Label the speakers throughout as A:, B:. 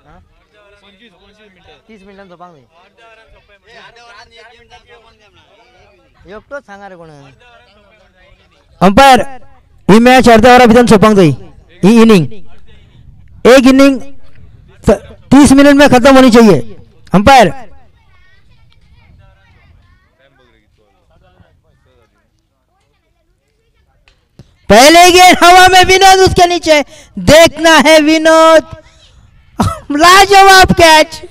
A: 30 मिनिटांनी झोपांक जाय एकटोच सांगा रे कोण अंपायर ही मॅच अर्ध्या वरा भितर झोपांक जाय ही इनिंग एक इनिंग 30 मिनट में खत्म होनी चाहिए अंपायर पहले गेंद हवा में विनोद उसके नीचे देखना है विनोद लाजवाब कैच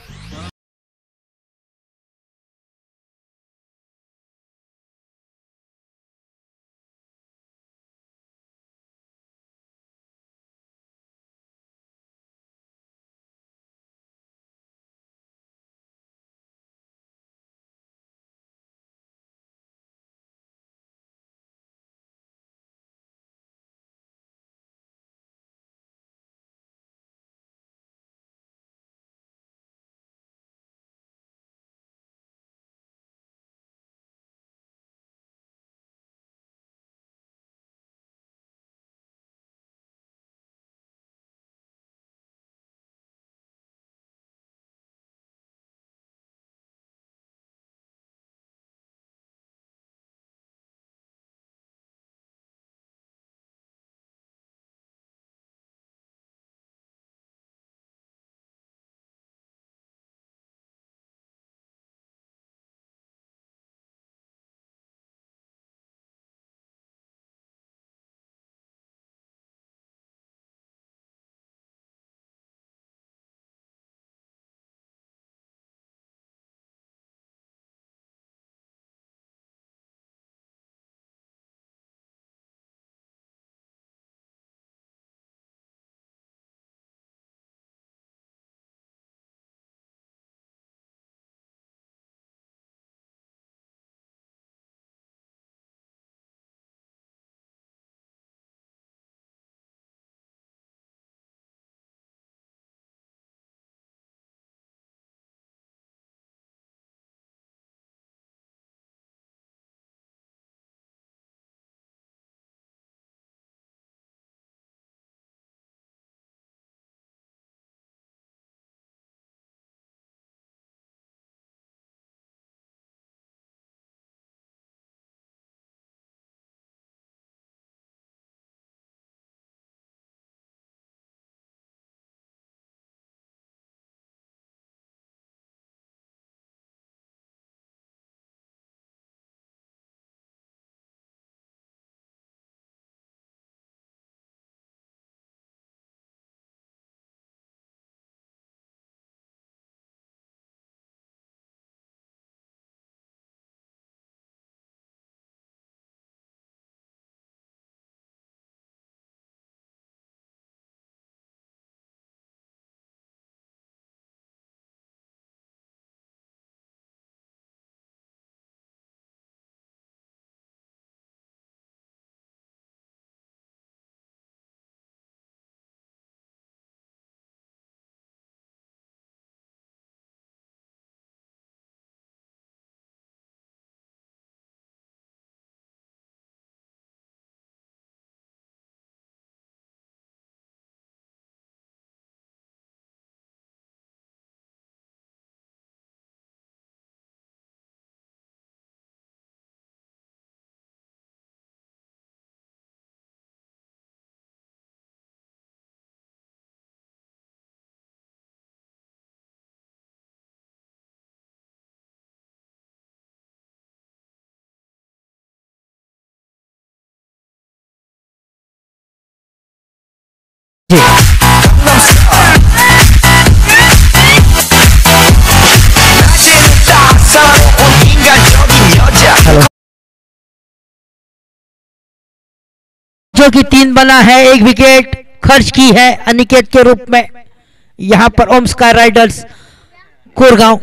A: जो कि 3 बना है, 1 विकेट खर्च की है अनिकेत के रूप में यहां पर Om Sky Riders Koregaon.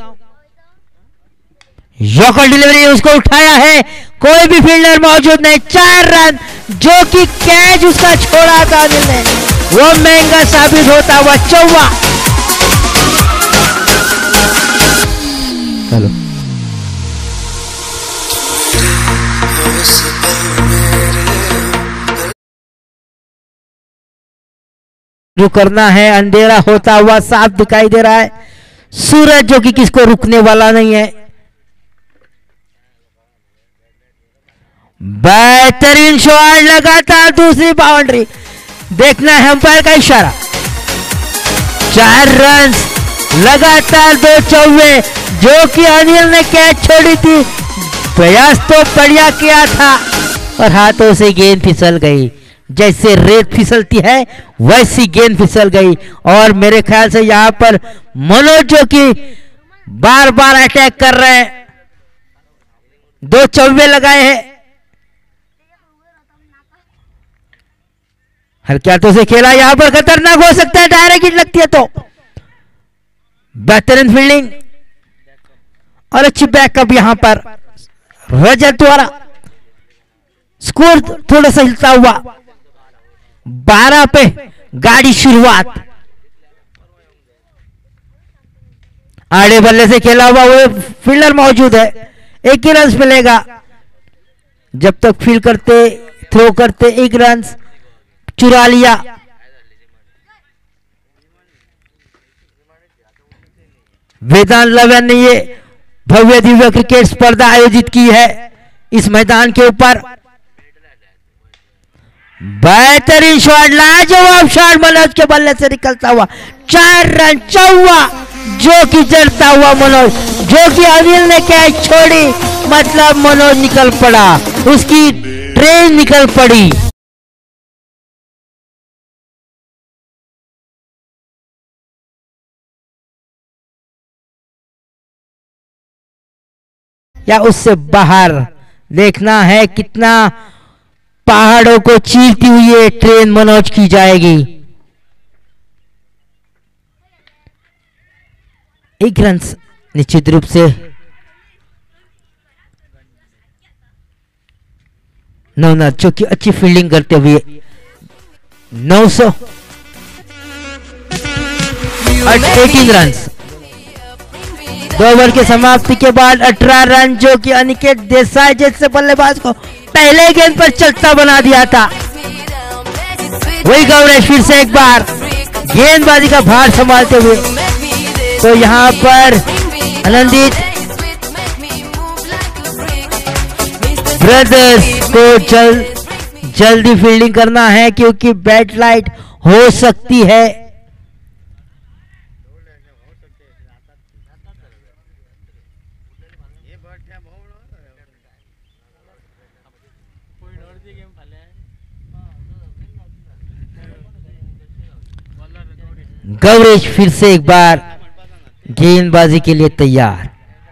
A: Yorker delivery उसको उठाया है, कोई भी फील्डर मौजूद नहीं, 4 रन जो कि कैच उसका छोड़ा था अनिल ने, वो महंगा साबित होता हुआ चौवा। हेलो यूं करना है। अंधेरा होता हुआ साफ दिखाई दे रहा है, सूरज जो कि किसको रुकने वाला नहीं है। बेहतरीन शॉट, लगातार दूसरी बाउंड्री। देखना है अंपायर का इशारा। 4 रन, लगातार 2 चौवे, जो कि अनिल ने कैच छोड़ी थी। प्रयास तो बढ़िया किया था और हाथों से गेंद फिसल गई। जैसे रेत फिसलती है वैसी गेंद फिसल गई। और मेरे ख्याल से यहां पर मनोज जो कि बार बार अटैक कर रहे हैं, 2 चौवे लगाए हैं। हल्के हाथों से खेला, यहां पर खतरनाक हो सकता है, डायरेक्ट हिट लगती है तो। बेहतरीन फील्डिंग और अच्छी बैकअप यहां पर रजत द्वारा। स्कोर थोड़ा सा हिलता हुआ, 12 पे गाड़ी शुरुआत। आड़े बल्ले से खेला हुआ वो फील्डर मौजूद है, 1 ही रन मिलेगा। जब तक फील्ड करते, थ्रो करते, 1 रन चुरा लिया। वेदांत लवन ने ये भव्य दिव्य क्रिकेट स्पर्धा आयोजित की है इस मैदान के ऊपर। बेहतरीन शॉट, लाजवाब शॉट मनोज के बल्ले से निकलता हुआ। 4 रन, चौवा, जो कि जड़ता हुआ मनोज, जो कि अनिल ने कैच छोड़ी, मतलब मनोज निकल पड़ा, उसकी ट्रेन निकल पड़ी। या उससे बाहर। देखना है कितना पहाड़ों को चीरती हुई ये ट्रेन मनोज की जाएगी। 1 रन निश्चित रूप से। नवनाथ जो कि अच्छी फील्डिंग करते हुए 900 18 रन। 2 ओवर की समाप्ति के बाद 18 रन, जो कि अनिकेत देसाई जैसे बल्लेबाज को पहले गेंद पर चलता बना दिया था। वही गौरेश फिर से एक बार गेंदबाजी का भार संभालते हुए। तो यहां पर आनंदित ब्रदर्स को जल्दी फील्डिंग करना है, क्योंकि बैट लाइट हो सकती है। गौरेश फिर से एक बार गेंदबाजी के लिए तैयार।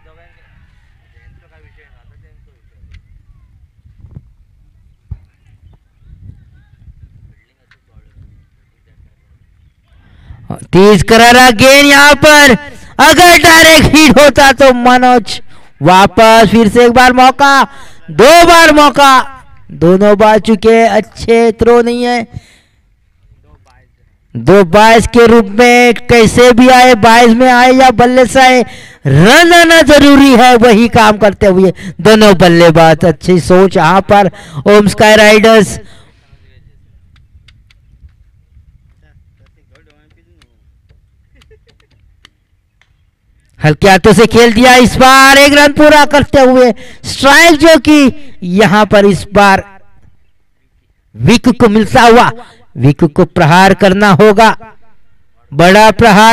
A: तेज करारा गेंद, यहां पर अगर डायरेक्ट हिट होता तो मनोज वापस फिर से एक बार मौका, 2 बार मौका, दोनों बार चुके, अच्छे थ्रो नहीं है। 2-22 के रूप में कैसे भी आए, 22 में आए या बल्ले से आए, रन आना जरूरी है। वही काम करते हुए दोनों बल्लेबाज, अच्छी सोच यहां पर ओम स्काई राइडर्स। हल्के हाथों से खेल दिया इस बार, 1 रन पूरा करते हुए स्ट्राइक, जो कि यहां पर इस बार विक को मिलता हुआ। विक को प्रहार करना होगा, बड़ा प्रहार।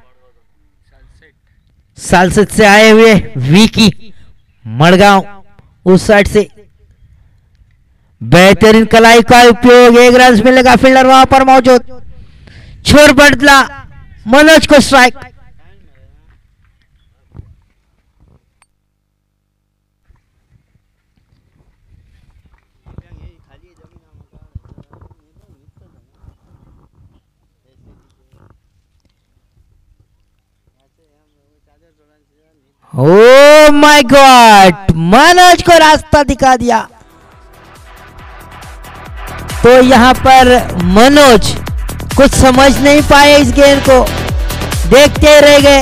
A: सालसद से आए हुए विकी मड़गांव उस साइड से बेहतरीन कलाई का उपयोग, 1 रन मिलेगा। फील्डर वहां पर मौजूद, छोर बदला, मनोज को strike. Oh my God, Manoj को रास्ता दिखा दिया। तो यहां पर मनोज कुछ समझ नहीं पाए, इस गेंद को देखते रह गए।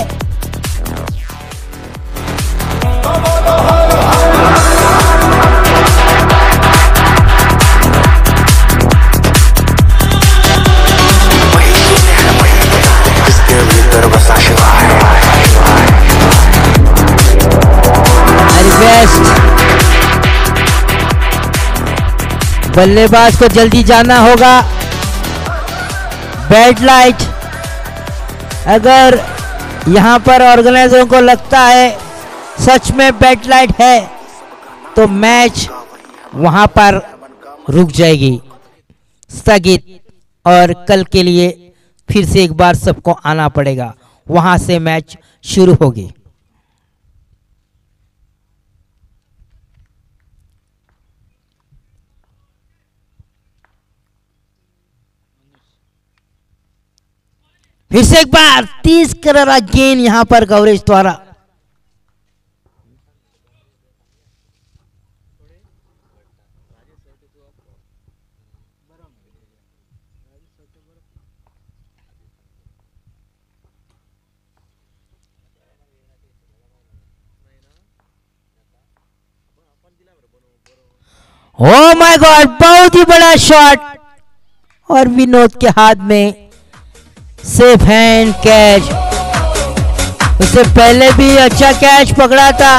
A: बल्लेबाज को जल्दी जाना होगा। बैड लाइट, अगर यहां पर ऑर्गेनाइजरों को लगता है सच में बैड लाइट है तो मैच वहां पर रुक जाएगी, स्थगित, और कल के लिए फिर से एक बार सबको आना पड़ेगा, वहां से मैच शुरू होगी। फिर से एक बार 30 करारा गेंद यहां पर कवरेज द्वारा। ओ माय गॉड, बहुत ही बड़ा शॉट और विनोद के हाथ में सेफ हैंड कैच। उससे पहले भी अच्छा कैच पकड़ा था।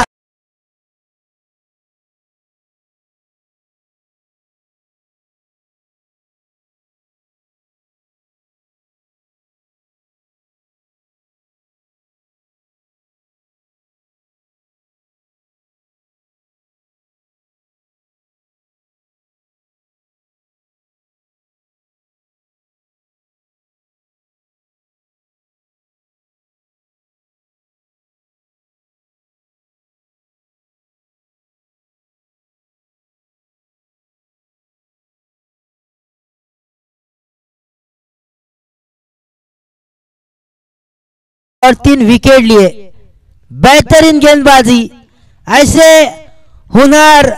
A: और 3 विकेट लिए, बेहतरीन गेंदबाजी। ऐसे हुनर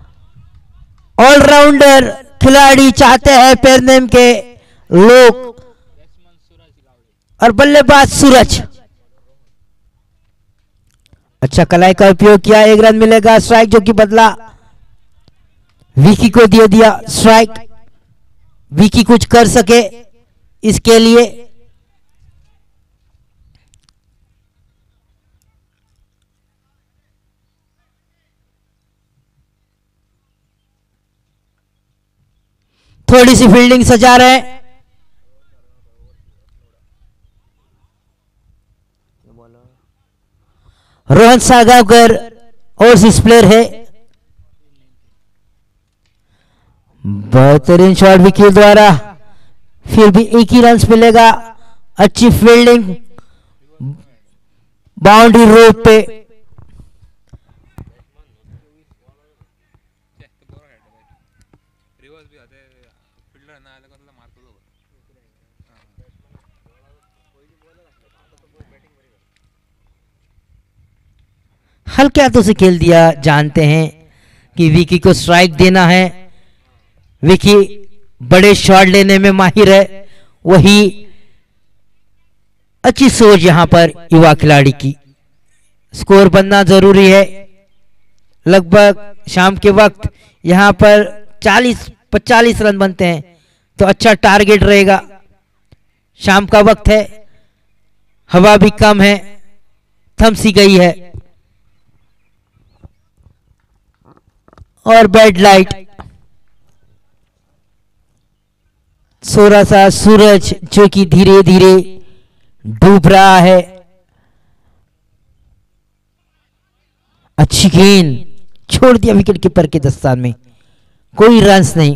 A: ऑलराउंडर खिलाड़ी चाहते हैं पेरनेम के लोग। और बल्लेबाज सूरज, अच्छा कलाई का उपयोग किया, 1 रन मिलेगा। स्ट्राइक जो कि बदला, विकी को दे दिया स्ट्राइक। विकी कुछ कर सके इसके लिए। थोड़ी सी फील्डिंग सजा रहे हैं। रोहन सागावकर ओवरसीज प्लेयर है। बेहतरीन शॉट विकेट द्वारा, फिर भी 1 ही रन मिलेगा। अच्छी फील्डिंग बाउंड्री रोप पे। हल्के हाथों से खेल दिया। जानते हैं कि विकी को स्ट्राइक देना है। विकी बड़े शॉट लेने में माहिर है, वही अच्छी सोच यहां पर युवा खिलाड़ी की। स्कोर बनना जरूरी है। लगभग शाम के वक्त यहां पर 40-45 रन बनते हैं तो अच्छा टारगेट रहेगा। शाम का वक्त है, हवा भी कम है, थम सी गई है। और बैड लाइट, थोड़ा सा सूरज जो कि धीरे धीरे डूब रहा है। अच्छी गेंद छोड़ दिया विकेट कीपर के दस्तान में, कोई रन्स नहीं।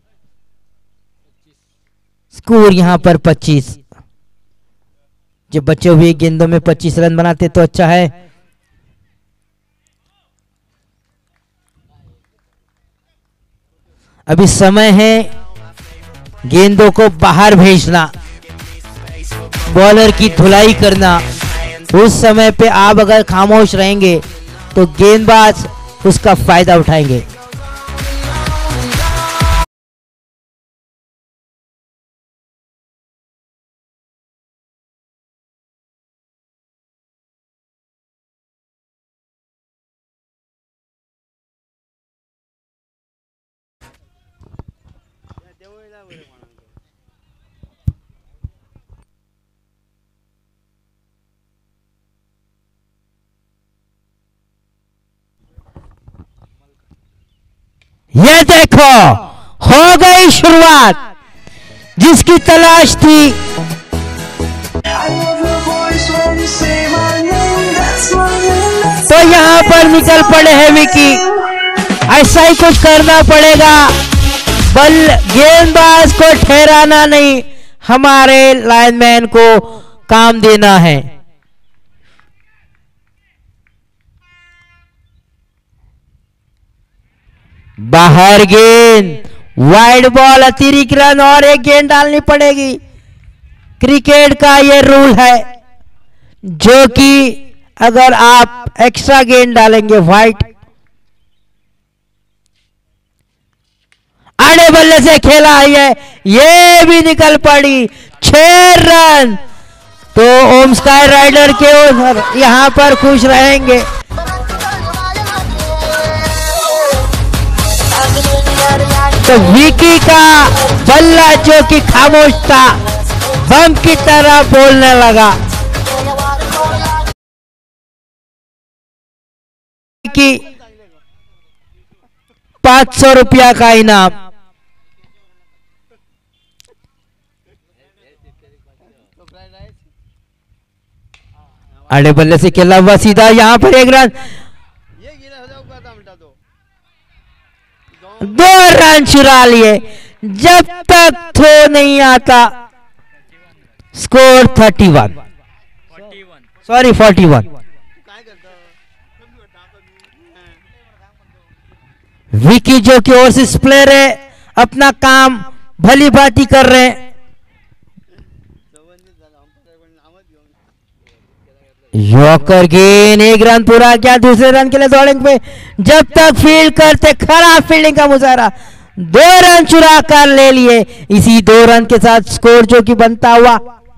A: स्कोर यहां पर 25। जब बचे हुए गेंदों में 25 रन बनाते तो अच्छा है। अभी समय है गेंदों को बाहर भेजना, बॉलर की धुलाई करना। उस समय पे आप अगर खामोश रहेंगे तो गेंदबाज उसका फायदा उठाएंगे। ये देखो हो गई शुरुआत जिसकी तलाश थी। तो यहां पर निकल पड़े हैं विकी। ऐसा ही कुछ करना पड़ेगा, बल गेंदबाज को ठहराना नहीं, हमारे लाइनमैन को काम देना है। बाहर गेंद, वाइड बॉल, अतिरिक्त रन और एक गेंद डालनी पड़ेगी। क्रिकेट का ये रूल है, जो कि अगर आप एक्स्ट्रा गेंद डालेंगे वाइड, आड़े बल्ले से खेला है, ये भी निकल पड़ी 6 रन। तो ओम स्काई राइडर के यहां पर खुश रहेंगे। तो विकी का बल्ला जो कि खामोश था, बम की तरह बोलने लगा कि 500 रुपया का इनाम। आड़े बल्ले से खेला हुआ सीधा, यहां पर एक रन, 2 रन चुरा लिए। जब तक थ्रो नहीं आता, स्कोर 31, सॉरी 41। विकी जो कि ओवरसीज प्लेयर है, अपना काम भली भांति कर रहे हैं। यॉर्कर गेंद, 1 रन पूरा किया, दूसरे रन के लिए दौड़ेंगे। जब तक फील्ड करते, खराब फील्डिंग का मुजाहरा, 2 रन चुरा कर ले लिए। इसी 2 रन के साथ स्कोर जो कि बनता हुआ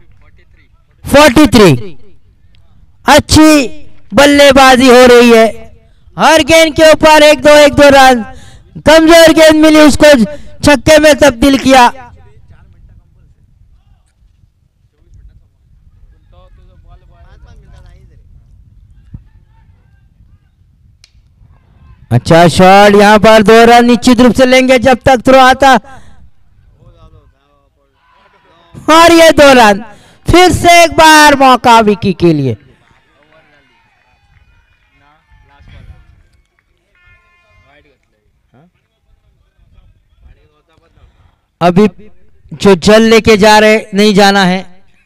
A: 43। अच्छी बल्लेबाजी हो रही है, हर गेंद के ऊपर 1-2 रन। कमजोर गेंद मिली, उसको छक्के में तब्दील किया। अच्छा शॉट, यहां पर 2 रन निश्चित रूप से लेंगे जब तक थ्रो आता। और ये 2 रन, फिर से एक बार मौका विकी के लिए। अभी जो जल लेके जा रहे, नहीं जाना है।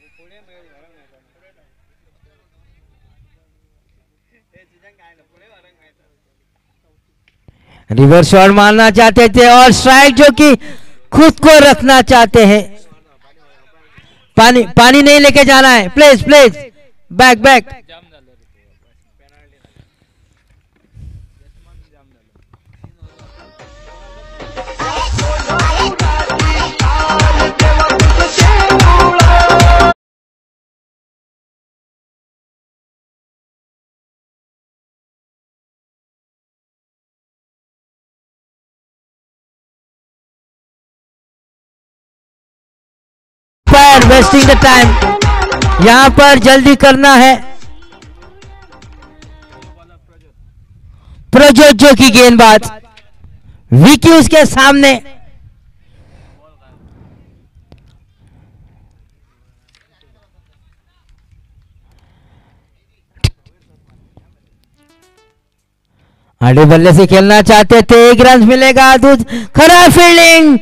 A: रिवर्स शॉट मारना चाहते थे और स्ट्राइक जो कि खुद को रखना चाहते हैं। पानी नहीं लेके जाना है, please please, back back. Wasting the time, यहां पर जल्दी करना है। प्रजोत जो की गेंदबाज, विकी उसके सामने। आड़े बल्ले से खेलना चाहते थे, 1 रन मिलेगा। दूध खराब फील्डिंग,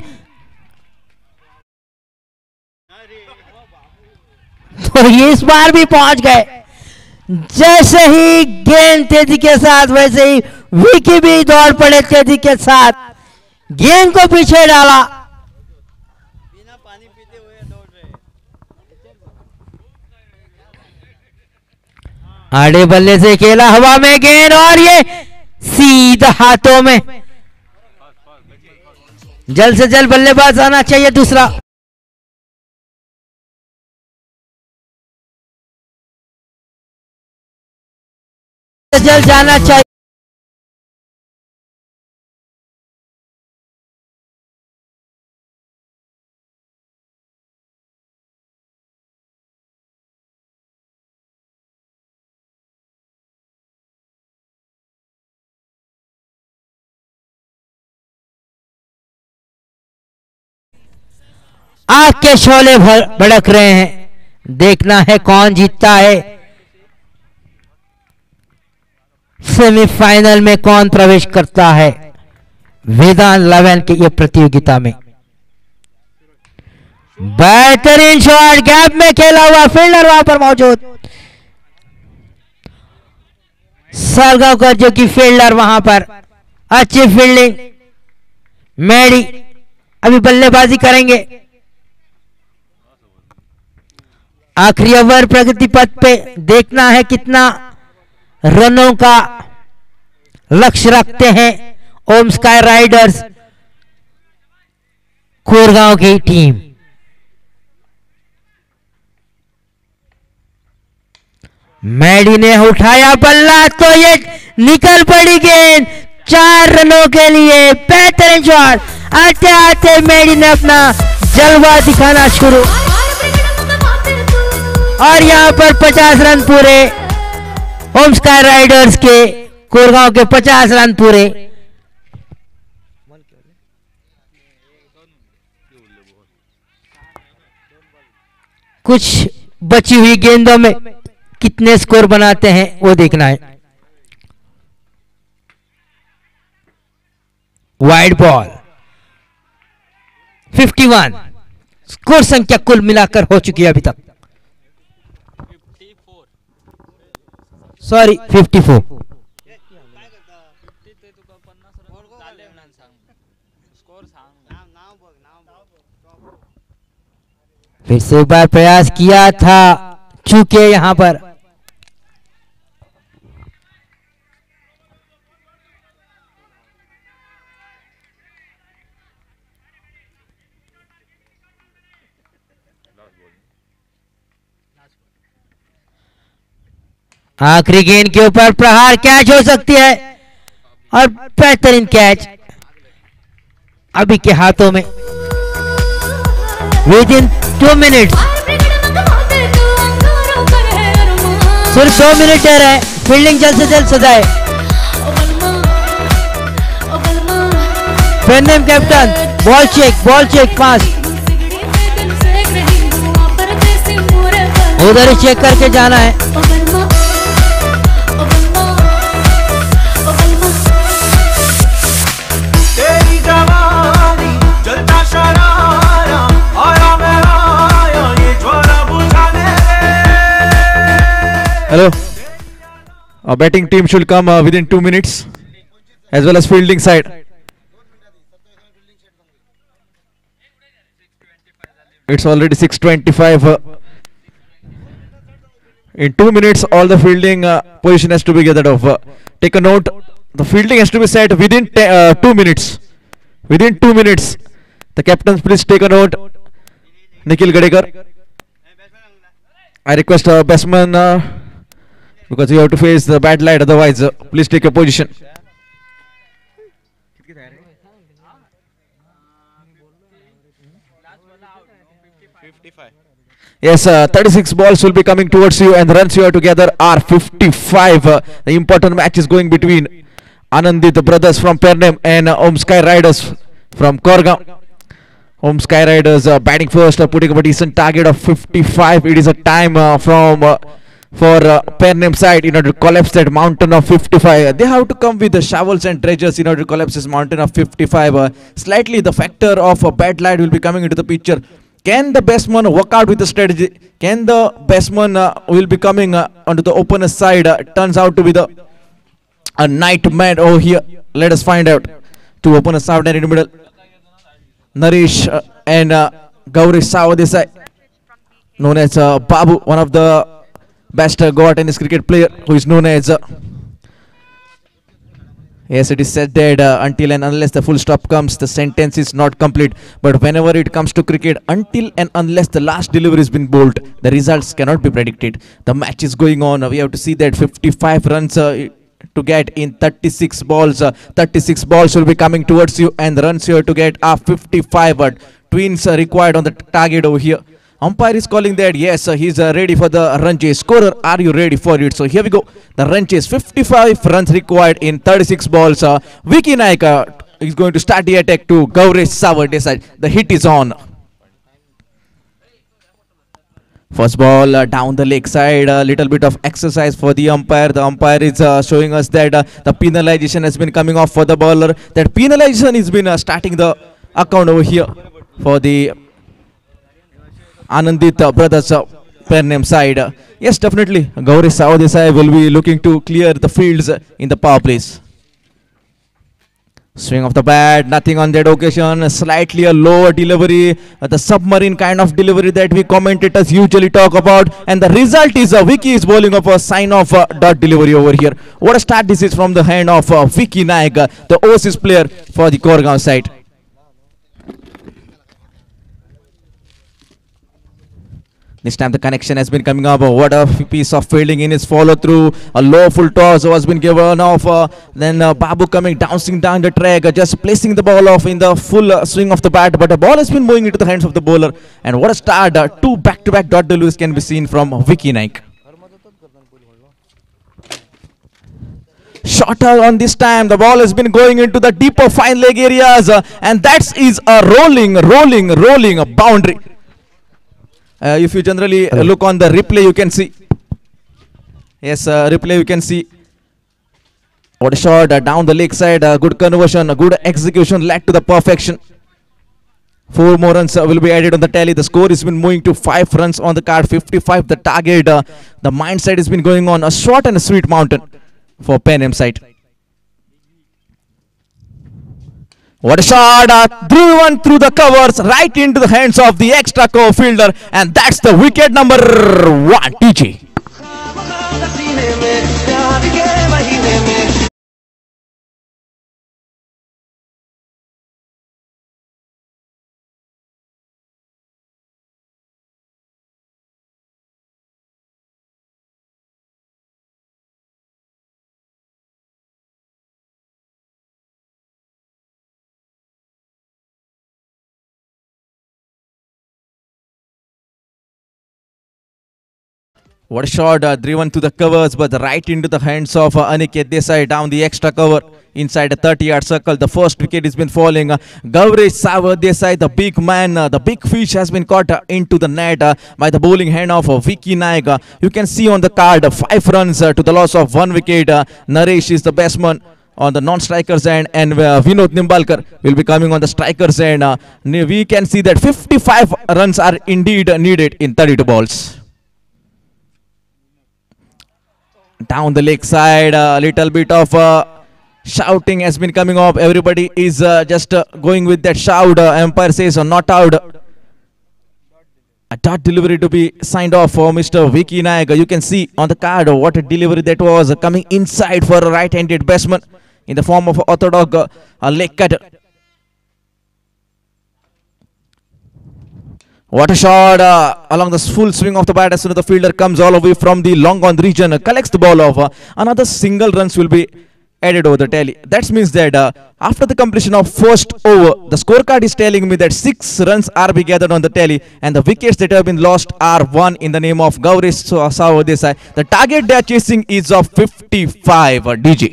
A: तो ये इस बार भी पहुंच गए। जैसे ही गेंद तेजी के साथ, वैसे ही विकी भी दौड़ पड़े तेजी के साथ, गेंद को पीछे डाला। बिना पानी पीते हुए दौड़ रहे। आड़े बल्ले से खेला, हवा में गेंद और ये सीधा हाथों में। जल्द से जल्द बल्लेबाज आना चाहिए दूसरा। जल्द जाना चाहिए। आग के शोले भड़क रहे हैं। देखना है कौन जीतता है, सेमीफाइनल में कौन प्रवेश करता है वेदांत 11 की यह प्रतियोगिता में। बेहतरीन शॉट, गैप में खेला हुआ फील्डर वहां पर मौजूद, सालगांवकर जो कि फील्डर वहां पर, अच्छी फील्डिंग। मेडी अभी बल्लेबाजी करेंगे। आखिरी ओवर प्रगति पथ पे, देखना है कितना रनों का लक्ष्य रखते हैं ओम स्काई राइडर्स कोरगांव की टीम। मैडी ने उठाया बल्ला तो ये निकल पड़ी गेंद 4 रनों के लिए। बेहतरीन शॉट, आते आते मैडी ने अपना जलवा दिखाना शुरू, और यहां पर 50 रन पूरे ओम स्काई राइडर्स के, कोरगांव के 50 रन पूरे। कुछ बची हुई गेंदों में कितने स्कोर बनाते हैं वो देखना है। वाइड बॉल 51, स्कोर संख्या कुल मिलाकर हो चुकी है अभी तक, सॉरी 54। फिर से एक बार प्रयास किया था, चूके यहां पर। आखिरी गेंद के ऊपर प्रहार, कैच हो सकती है, और बेहतरीन कैच अभी के हाथों में। विद इन 2 मिनट्स, सिर्फ 2 मिनट है, फील्डिंग जल्द से जल्द सजाए। पेनम कैप्टन, बॉल चेक पास, उधर ही चेक करके जाना है।
B: Hello. Our batting team should come within 2 minutes, as well as fielding side. It's already 6:25. In 2 minutes, all the fielding position has to be gathered off. Take a note. The fielding has to be set within 2 minutes. Within 2 minutes. The captains, please take a note. Nikhil Gadekar. I request batsman, because you have to face the bad light, otherwise please take your position. Yes, 36 balls will be coming towards you, and the runs you have together are 55. The important match is going between Anandit brothers from Pernem and Om Sky Riders from Koregaon. Om Sky Riders batting first, putting up a decent target of 55. It is a time for Pernem side in order to collapse that mountain of 55. They have to come with the shovels and dredgers in order to collapse this mountain of 55. Slightly the factor of bad light will be coming into the picture. Can the batsman work out with the strategy? Can the batsman will be coming onto the opener side? Turns out to be a nightmare over here. Let us find out. Two openers out there in the middle. Naresh and Gauri Sawadesai, known as Babu, one of the best Goa tennis cricket player, who is known as yes, it is said that until and unless the full stop comes, the sentence is not complete. But whenever it comes to cricket, until and unless the last delivery has been bowled, the results cannot be predicted. The match is going on. We have to see that 55 runs to get in 36 balls. 36 balls will be coming towards you, and the runs you have to get are 55. But twins are required on the target over here. Umpire is calling that yes, he's ready for the run chase. Scorer, are you ready for it? So here we go. The run chase, 55 runs required in 36 balls. Vicky Naika is going to start the attack to Gauri Sawadesai. The hit is on. First ball down the leg side, a little bit of exercise for the umpire. The umpire is showing us that the penalization has been coming off for the bowler. That penalization has been starting the account over here for the Anandit brothers pair name side. Yes, definitely, Gauri Sawadesai will be looking to clear the fields in the power plays. Swing of the bat, nothing on that occasion, slightly a lower delivery, the submarine kind of delivery that we commentators usually talk about, and the result is Vicky is bowling up a sign of dot delivery over here. What a start this is from the hand of Vicky Naik, the overseas player for the Koregaon side. This time the connection has been coming up. What a piece of fielding in his follow through. A low full toss was been given off. Then Babu coming bouncing down the track, just placing the ball off in the full swing of the bat. But the ball has been moving into the hands of the bowler. And what a start. Two back-to-back dot deliveries can be seen from Vicky Naik. Shorter on this time. The ball has been going into the deeper fine leg areas. And that is a rolling boundary. If you generally look on the replay, you can see. Yes, replay you can see. What a shot down the leg side. Good conversion, good execution led to the perfection. 4 more runs will be added on the tally. The score has been moving to 5 runs on the card. 55 the target. The mindset has been going on a short and a sweet mountain for Pan Am side. What a shot, drew one through the covers, right into the hands of the extra cover fielder, and that's the wicket number 1, TG. What a shot, driven to the covers, but right into the hands of Aniket Desai down the extra cover inside a 30-yard circle. The first wicket has been falling. Gauri Desai, the big man, the big fish has been caught into the net by the bowling hand of Vicky Naik. You can see on the card 5 runs to the loss of 1 wicket. Naresh is the batsman on the non-strikers end, and Vinod Nimbalkar will be coming on the strikers end. We can see that 55 runs are indeed needed in 32 balls. Down the leg side, a little bit of shouting has been coming up. Everybody is just going with that shout. Umpire says not out. A dot delivery to be signed off for Mr. Vicky Naik. You can see on the card what a delivery that was, coming inside for a right-handed batsman in the form of orthodox leg cut. What a shot along the full swing of the bat as soon as the fielder comes all the way from the long on region, collects the ball off. Another single runs will be added over the tally. That means that after the completion of first over, the scorecard is telling me that 6 runs are be gathered on the tally, and the wickets that have been lost are 1 in the name of Gauri Sawadesai. The target they are chasing is of 55. DG.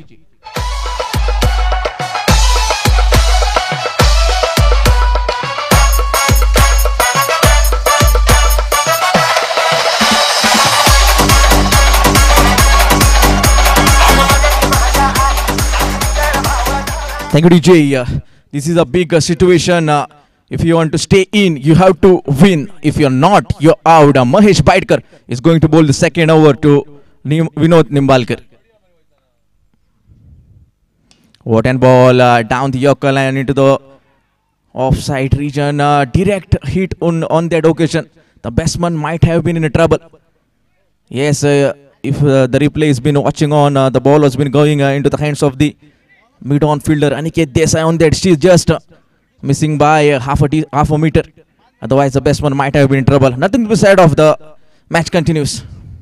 B: Thank you, DJ. This is a big situation. If you want to stay in, you have to win. If you're not, you're out. Mahesh Baidkar is going to bowl the second over to Vinod Nimbalkar. What an ball down the Yorker line into the offside region. Direct hit on that occasion. The batsman might have been in trouble. Yes, if the replay has been watching on, the ball has been going into the hands of the mid-on fielder Aniket Desai on that. She's just missing by half a meter. Otherwise, the batsman might have been in trouble. Nothing to be said of the match continues.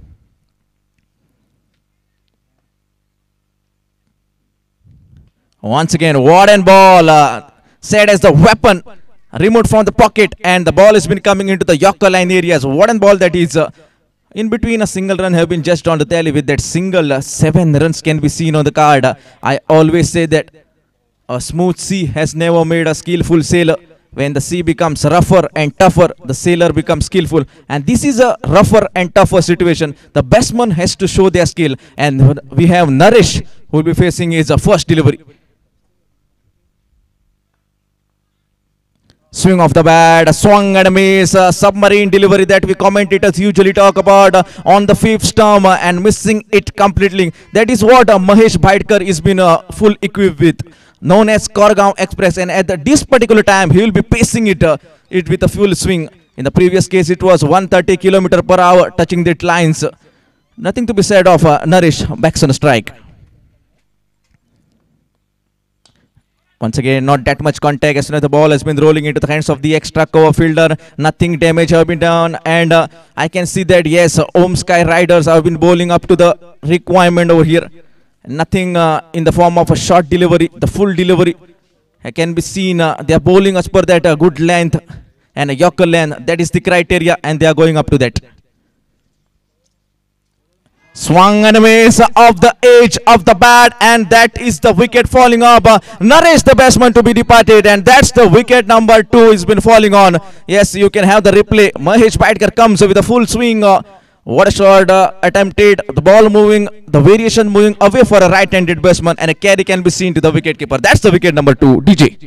B: Once again, what an ball. Set as the weapon. Removed from the pocket, and the ball has been coming into the Yorker line areas. What an ball that is. In between, a single run have been just on the tally. With that single, 7 runs can be seen on the card. I always say that a smooth sea has never made a skillful sailor. When the sea becomes rougher and tougher, the sailor becomes skillful. And this is a rougher and tougher situation. The batsman has to show their skill. And we have Naresh, who will be facing his first delivery. Swing of the bat, a swung and a miss, a submarine delivery that we commentators usually talk about on the fifth stump and missing it completely. That is what Mahesh Bhaidkar is been full equipped with, known as Korgaon Express, and at this particular time he will be pacing it with a full swing. In the previous case it was 130 km/h touching the lines. Nothing to be said of Naresh backs on strike. Once again, not that much contact as soon as the ball has been rolling into the hands of the extra cover fielder. Nothing damage have been done, and I can see that yes, Om Sky Riders have been bowling up to the requirement over here. Nothing in the form of a short delivery, the full delivery can be seen. They are bowling as per that good length and a Yorker length. That is the criteria, and they are going up to that. Swung and a miss off the edge of the bat, and that is the wicket falling up. Naresh, the batsman, to be departed, and that's the wicket number 2 has been falling on. Yes, you can have the replay. Mahesh Bhaidkar comes with a full swing. What a shot attempted. The ball moving, the variation moving away for a right-handed batsman, and a carry can be seen to the wicket keeper. That's the wicket number 2. DJ.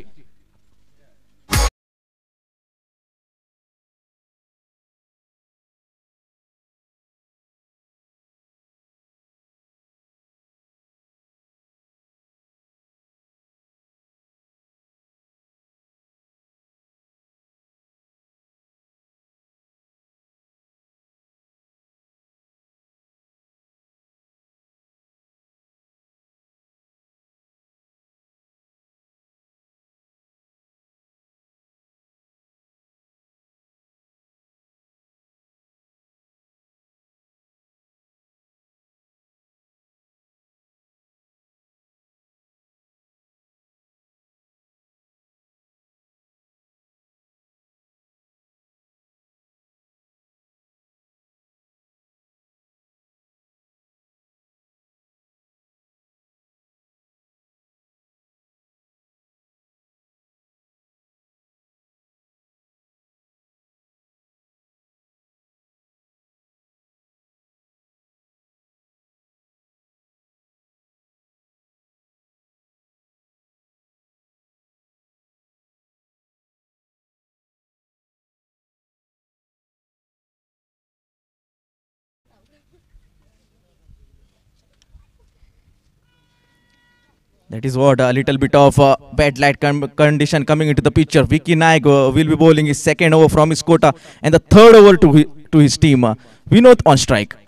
B: That is what a little bit of bad light condition coming into the picture. Vicky Naik will be bowling his second over from his quota, and the third over to his team. Vinod on strike.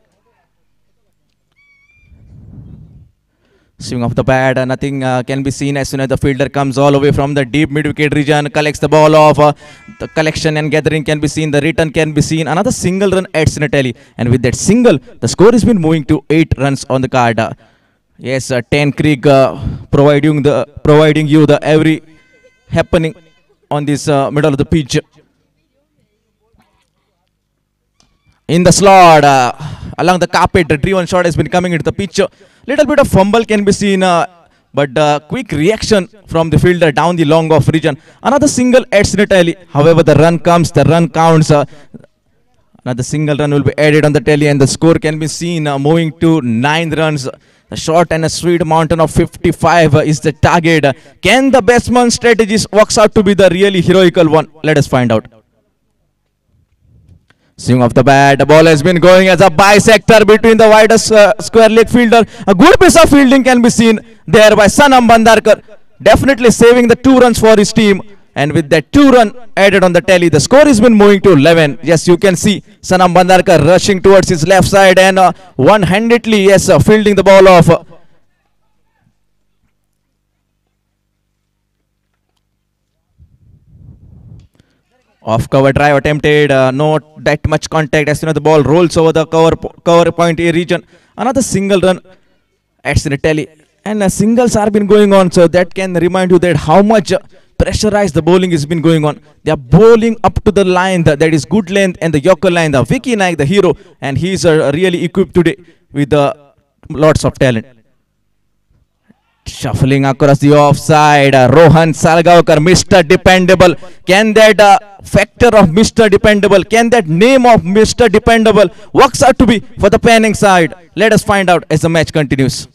B: Swing of the bat, nothing can be seen as soon as the fielder comes all the way from the deep mid-wicket region, collects the ball off. The collection and gathering can be seen, the return can be seen. Another single run at Sinatelli, and with that single, the score has been moving to 8 runs on the card. Yes, 10 Creek providing you the every happening on this middle of the pitch. In the slot, along the carpet, the driven shot has been coming into the pitch. Little bit of fumble can be seen, but quick reaction from the fielder down the long off region. Another single at Sinatelli. However, the run comes, the run counts. Another single run will be added on the tally, and the score can be seen moving to 9 runs. The short and a sweet mountain of 55 is the target. Can the batsman's strategies works out to be the really heroical one? Let us find out. Swing of the bat. The ball has been going as a bisector between the widest square leg fielder. A good piece of fielding can be seen there by Sanam Bandarkar. Definitely saving the 2 runs for his team. And with that 2 run added on the tally, the score has been moving to 11. Yes, you can see Sanam Bandarkar rushing towards his left side and one-handedly, yes, fielding the ball off. Off cover drive attempted, not that much contact as soon as the ball rolls over the cover point A region. Another single run at Sinatelli. And singles are been going on, so that can remind you that how much pressurized the bowling has been going on. They are bowling up to the line that is good length and the Yorker line. The Vicky Naik, the hero, and he is really equipped today with lots of talent. Shuffling across the offside, Rohan Salgaonkar, Mr. Dependable. Can that factor of Mr. Dependable, can that name of Mr. Dependable works out to be for the Penang side? Let us find out as the match continues.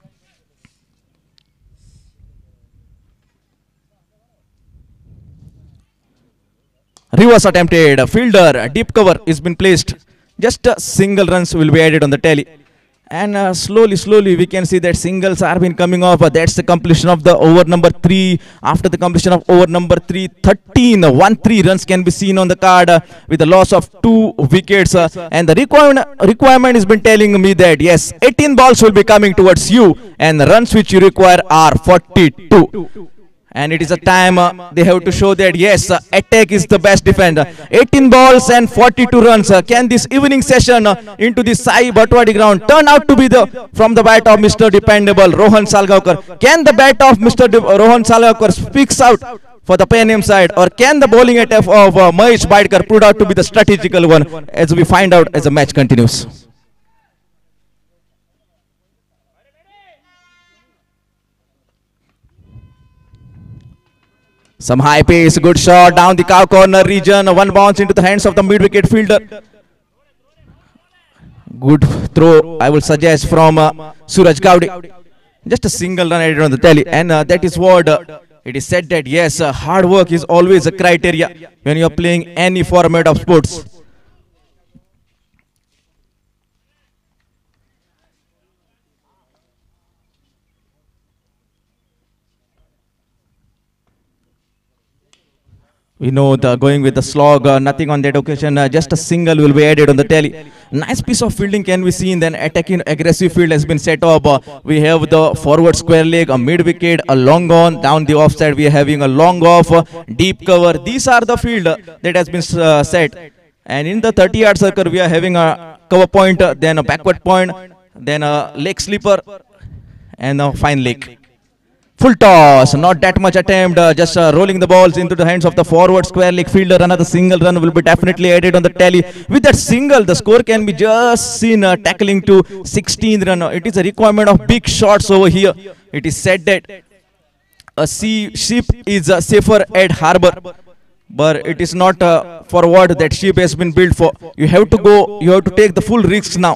B: Reverse attempted, fielder, deep cover is been placed. Just single runs will be added on the tally. And slowly we can see that singles are been coming off. That's the completion of the over number 3. After the completion of over number 3, 13 1-3 runs can be seen on the card with a loss of 2 wickets. And the requirement has been telling me that yes, 18 balls will be coming towards you, and the runs which you require are 42. And it is a time they have to show that yes, attack is the best defender. 18 balls and 42 runs. Can this evening session into the Sai Bhatwadi ground turn out to be from the bat of Mr. Dependable, Rohan Salgaonkar? Can the bat of Mr. Rohan Salgaonkar speaks out for the Penang side, or can the bowling attack of Mahesh Baidkar prove out to be the strategical one, as we find out as the match continues? Some high pace, good shot down the cow corner region. One bounce into the hands of the mid-wicket fielder. Good throw, I will suggest, from Suraj Gowdy. Just a single run added on the tally, and that is what it is said that yes, hard work is always a criteria when you are playing any format of sports. We know the going with the slog, nothing on that occasion, just a single will be added on the tally. Nice piece of fielding can be seen, then attacking aggressive field has been set up. We have the forward square leg, a mid wicket, a long on, down the offside we are having a long off, deep cover. These are the field that has been set. And in the 30-yard circle we are having a cover point, then a backward point, then a leg slipper, and a fine leg. Full toss, not that much attempt, just rolling the balls into the hands of the forward square leg fielder. Another single run will be definitely added on the tally. With that single, the score can be just seen tackling to 16th run. It is a requirement of big shots over here. It is said that a ship is safer at harbor, but it is not for what that ship has been built for. You have to take the full risks now.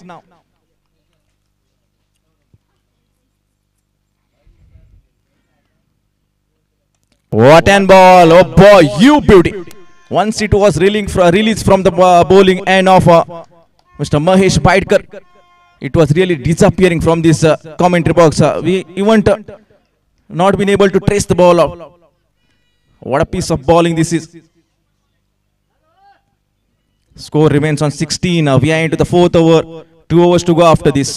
B: What an ball, oh boy, you beauty. Once it was released from the bowling end of Mr. Mahesh Baidkar, it was really disappearing from this commentary box. We even not been able to trace the ball out. What a piece of bowling this is. Score remains on 16. We are into the 4th over. 2 overs to go after this.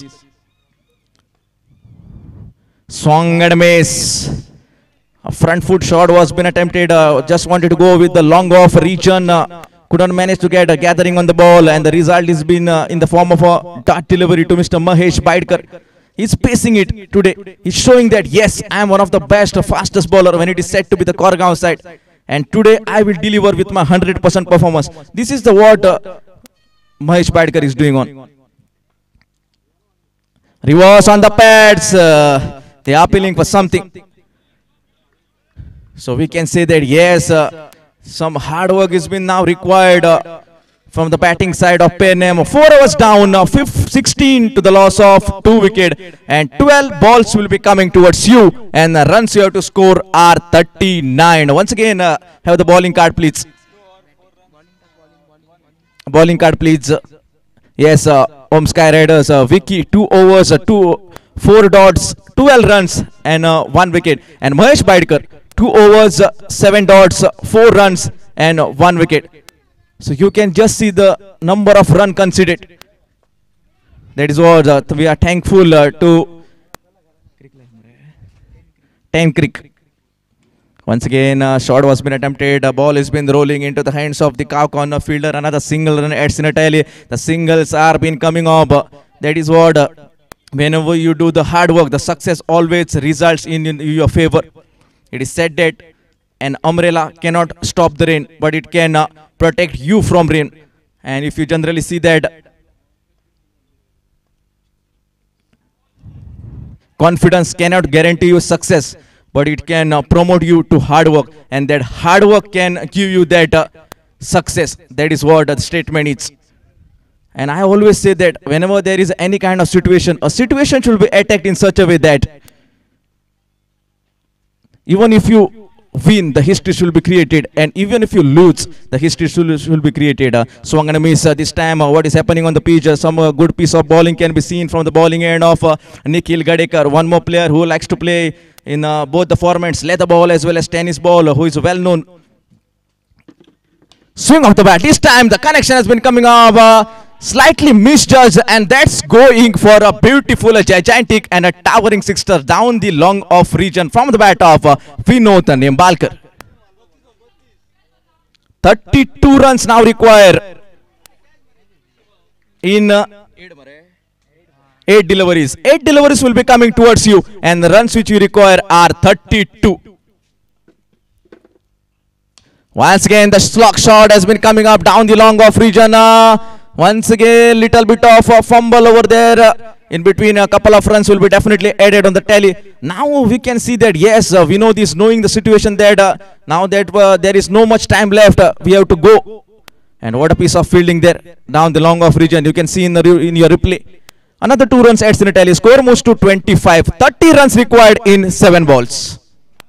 B: Swung and miss. A front foot shot was been attempted, just wanted to go with the long off region, couldn't manage to get a gathering on the ball, and the result has been in the form of a dart delivery to Mr. Mahesh Baidkar. He's pacing it today. He's showing that yes, I am one of the best, fastest bowler when it is said to be the Corgaon side, and today I will deliver with my 100% performance. This is the what Mahesh Baidkar is doing on. Reverse on the pads, they are appealing for something. So we can say that yes, some hard work has been now required from the batting side of Penang. 4 overs down, 16 to the loss of 2 wickets, and 12 balls will be coming towards you, and the runs you have to score are 39. Once again, have the bowling card, please. Bowling card, please. Yes, Sky Riders, Vicky, 2 overs, 4 dots, 12 runs, and 1 wicket, and Mahesh Baidkar, 2 overs, 7 dots, 4 runs, and 1 wicket. So you can just see the number of runs conceded. That is what we are thankful to Time Creek. Once again, shot was been attempted. A ball has been rolling into the hands of the cow corner fielder. Another single run at Sinatali. The singles are been coming up. That is what whenever you do the hard work, the success always results in your favor. It is said that an umbrella cannot stop the rain, but it can protect you from rain. And if you generally see that, Confidence cannot guarantee you success, but it can promote you to hard work, and that hard work can give you that success. That is what the statement is. And I always say that whenever there is any kind of situation, a situation should be attacked in such a way that even if you win, the history should be created, and even if you lose, the history should be created. So I'm going to miss this time what is happening on the pitch. Some good piece of bowling can be seen from the bowling end of Nikhil Gadekar, one more player who likes to play in both the formats, leather ball as well as tennis ball, who is well known. Swing of the bat. This time the connection has been coming off. Slightly misjudged, and that's going for a beautiful, gigantic and a towering sixer down the long off region from the bat of Vinod Nimbalkar. 32 runs now require in 8 deliveries. 8 deliveries will be coming towards you, and the runs which you require are 32. Once again, the slog shot has been coming up down the long off region. Once again, little bit of a fumble over there. In between, a couple of runs will be definitely added on the tally. Now we can see that yes, Vinod is knowing the situation that now that there is no much time left, we have to go. And what a piece of fielding there down the long off region. You can see in your replay. Another 2 runs adds in the tally. Score moves to 25. 30 runs required in 7 balls.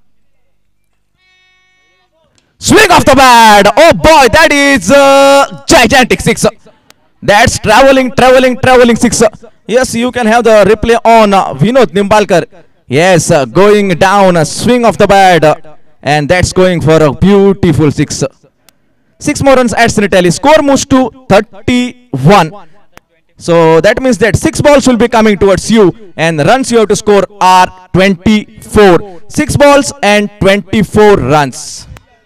B: Swing off the bat. Oh boy, that is gigantic sixer. That's traveling sixer. Yes, you can have the replay on Vinod Nimbalkar. Yes, going down, swing of the bat, and that's going for a beautiful sixer. 6 more runs adds in the tally. Score moves to 31. So that means that 6 balls will be coming towards you, and the runs you have to score are 24. 6 balls and 24 runs.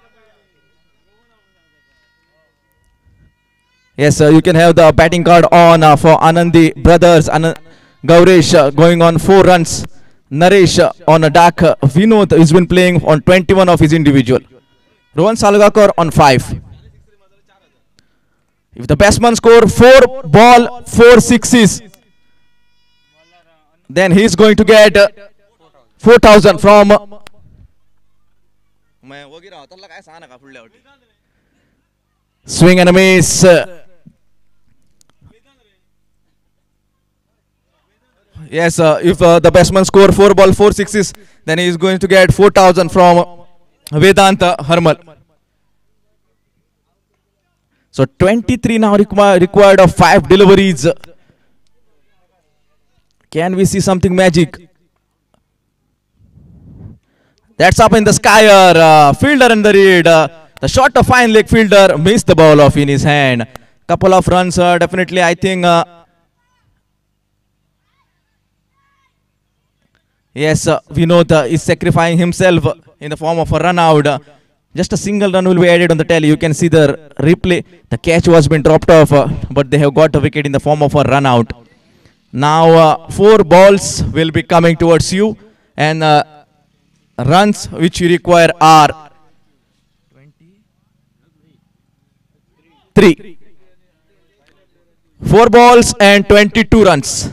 B: Yes, you can have the batting card on for Anandi brothers. Gauresh going on 4 runs. Naresh on a dark. Vinod has been playing on 21 of his individual. Rohan Salgakar on 5. If the batsman score 4 ball, 4 sixes, then he is going to get 4,000 from. Swing and a miss. Yes, if the batsman score 4 ball, 4 sixes, then he is going to get 4,000 from Vedanta Harmal. So 23 now required of 5 deliveries. Can we see something magic? That's up in the sky. Fielder in the read. The shot of fine leg fielder missed the ball off in his hand. Couple of runs, definitely I think. Yes, Vinod is sacrificing himself in the form of a run out. Just a single run will be added on the tally. You can see the replay. The catch was been dropped off, but they have got a wicket in the form of a run out. Now 4 balls will be coming towards you, and runs which you require are 3. 4 balls and 22 runs.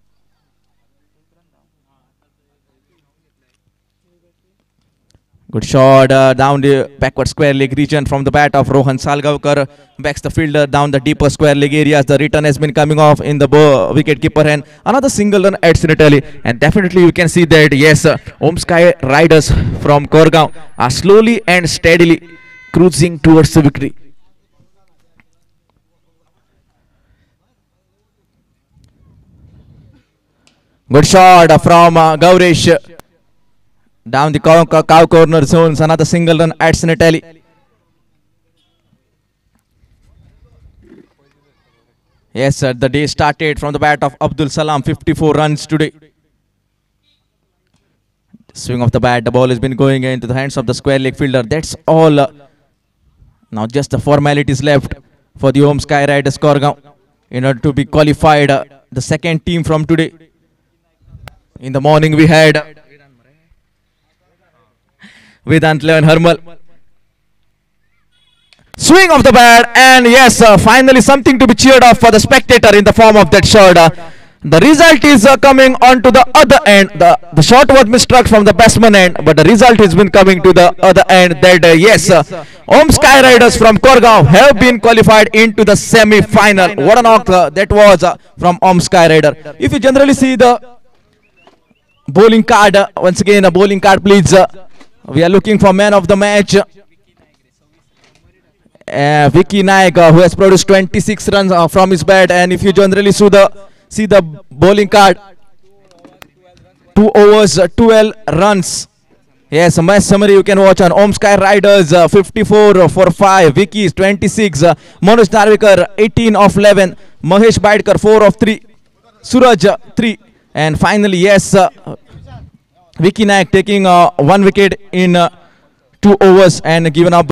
B: Good shot down the backward square leg region from the bat of Rohan Salgavkar. Backs the fielder down the deeper square leg areas. The return has been coming off in the wicket keeper hand. Another single run adds in Italy. And definitely you can see that yes, Sky Riders from Korgaon are slowly and steadily cruising towards the victory. Good shot from Gauresh. Down the cow corner zones, another single run adds in a tally. Yes, sir, the day started from the bat of Abdul Salam, 54 runs today. Swing of the bat, the ball has been going into the hands of the square leg fielder. That's all. Now just the formalities left for the Sky Riders Korgaon in order to be qualified. The second team from today. In the morning we had Vedanta and Harmal. Swing of the bat, and yes, finally something to be cheered off for the spectator in the form of that shot. The result is coming on to the other end. The shot was misstruck from the batsman end, but the result has been coming to the other end. That yes, Om Sky Riders from Korgaon have been qualified into the semi-final. What a knock that was from Om Sky Rider. If you generally see the bowling card, once again a bowling card, please. We are looking for man of the match. Vicky Naik, who has produced 26 runs from his bat, and if you generally see the bowling card, 2 overs, 12 runs. Yes, a match summary you can watch on Om Sky Riders, 54 for 5, Vicky 26, Manoj Narvikar 18 of 11, Mahesh Baidkar 4 of 3, Suraj 3, and finally yes, Vicky Naik taking 1 wicket in 2 overs and given up